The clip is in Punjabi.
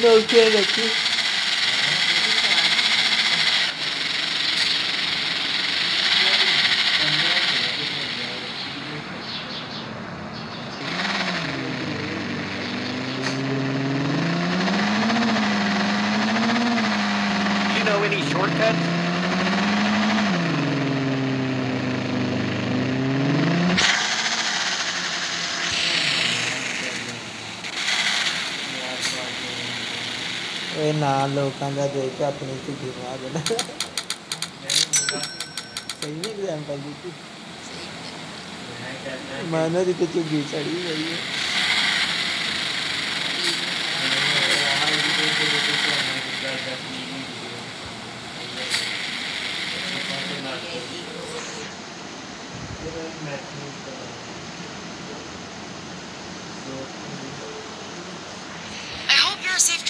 नोकिया रखी know any shortcuts? ਇਹ ਨਾ ਲੋਕਾਂ ਦਾ ਦੇਖ ਕੇ ਆਪਣੀ ਝੁੱਗੀ ਮਾਰ ਦੇਣਾ ਸਹੀ ਐਗਜ਼ਾਮਪਲ ਦਿੱਤੀ ਮਾਨਾ ਦੀ ਤੇ ਝੁੱਗੀ ਚੜੀ ਹੋਈ ਹੈ I hope you're a safe